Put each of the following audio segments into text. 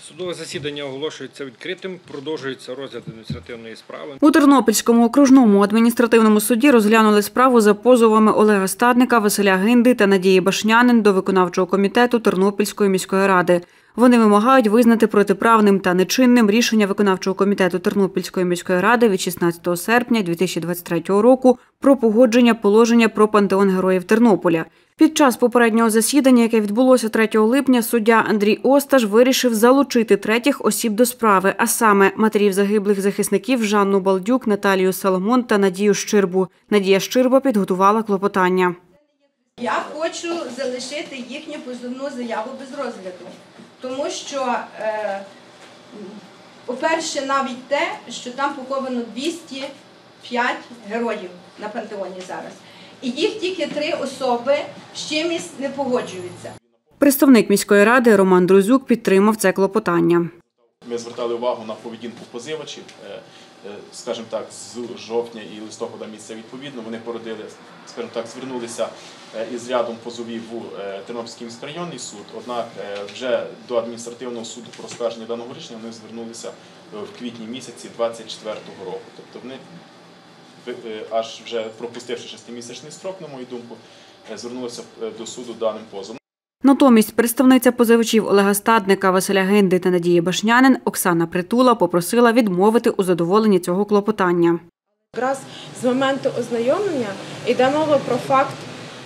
Судове засідання оголошується відкритим, продовжується розгляд адміністративної справи. У Тернопільському окружному адміністративному суді розглянули справу за позовами Олега Стадника, Василя Гинди та Надії Башнянин до виконавчого комітету Тернопільської міської ради. Вони вимагають визнати протиправним та нечинним рішення виконавчого комітету Тернопільської міської ради від 16 серпня 2023 року про погодження положення про пантеон Героїв Тернополя. Під час попереднього засідання, яке відбулося 3 липня, суддя Андрій Осташ вирішив залучити третіх осіб до справи, а саме матерів загиблих захисників Жанну Балдюк, Наталію Соломон та Надію Щирбу. Надія Щирба підготувала клопотання. Я хочу залишити їхню позовну заяву без розгляду, тому що, по-перше, навіть те, що там поховано 205 героїв на пантеоні зараз. І їх тільки 3 особи з чимось не погоджуються. Представник міської ради Роман Друзюк підтримав це клопотання. Ми звертали увагу на поведінку позивачів, скажімо так, з жовтня і листопада місяця відповідно. Вони породили, скажімо так, звернулися із рядом позовів у Тернопільський міськрайонний суд, однак вже до адміністративного суду про оскарження даного рішення вони звернулися в квітні місяці 2024 року. Тобто вони, аж вже пропустивши 6-місячний строк, на мою думку, звернулися до суду даним позовом. Натомість представниця позивачів Олега Стадника, Василя Гинди та Надії Башнянин Оксана Притула попросила відмовити у задоволенні цього клопотання. Якраз з моменту ознайомлення йде мова про факт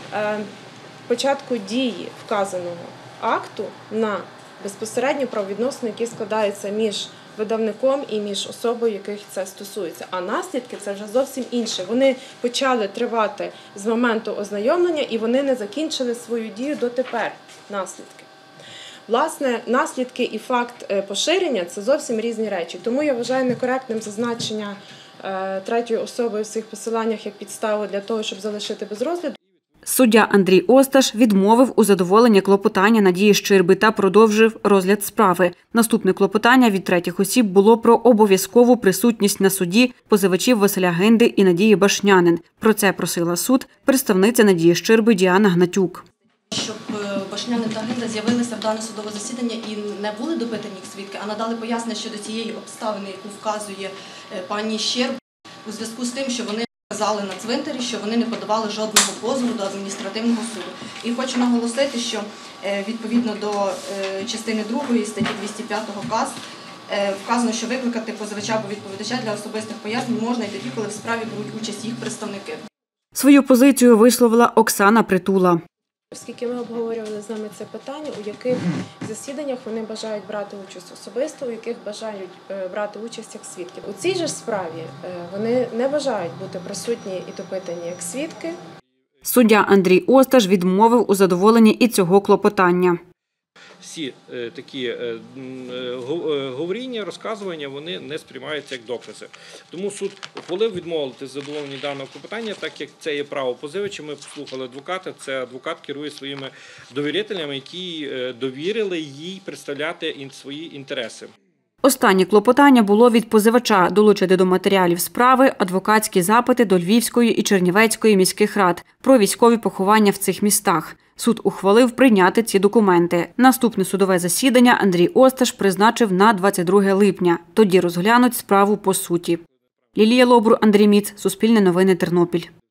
початку дії вказаного акту на безпосередньо правовідносини, які складаються між видавником і між особою, яких це стосується. А наслідки – це вже зовсім інше. Вони почали тривати з моменту ознайомлення і вони не закінчили свою дію дотепер, наслідки. Власне, наслідки і факт поширення – це зовсім різні речі. Тому я вважаю некоректним зазначення третьої особи в цих посиланнях як підставу для того, щоб залишити без розгляду. Суддя Андрій Осташ відмовив у задоволенні клопотання Надії Щирби та продовжив розгляд справи. Наступне клопотання від третіх осіб було про обов'язкову присутність на суді позивачів Василя Гинди і Надії Башнянин. Про це просила суд представниця Надії Щирби Діана Гнатюк. Щоб Башнянин та Гинда з'явилися в дане судове засідання і не були допитані як свідки, а надали пояснення щодо цієї обставини, яку вказує пані Щирба, у зв'язку з тим, що вони сказали на цвинтарі, що вони не подавали жодного позову до адміністративного суду. І хочу наголосити, що відповідно до частини 2 статті 205 КАС вказано, що викликати позивача або відповідача для особистих пояснень можна і тоді, коли в справі беруть участь їх представники. Свою позицію висловила Оксана Притула. Оскільки ми обговорювали з ними це питання, у яких засіданнях вони бажають брати участь особисто, у яких бажають брати участь як свідки. У цій же справі вони не бажають бути присутні і допитані як свідки. Суддя Андрій Осташ відмовив у задоволенні і цього клопотання. Всі такі говоріння, розказування, вони не сприймаються як докази. Тому суд ухвалив відмовити задоволення даного клопотання, так як це є право позивача. Ми послухали адвоката, це адвокат керує своїми довірителями, які довірили їй представляти свої інтереси. Останнє клопотання було від позивача долучити до матеріалів справи адвокатські запити до Львівської і Чернівецької міських рад про військові поховання в цих містах. Суд ухвалив прийняти ці документи. Наступне судове засідання Андрій Осташ призначив на 22 липня. Тоді розглянуть справу по суті. Лілія Лобур, Андрій Міц, Суспільне новини, Тернопіль.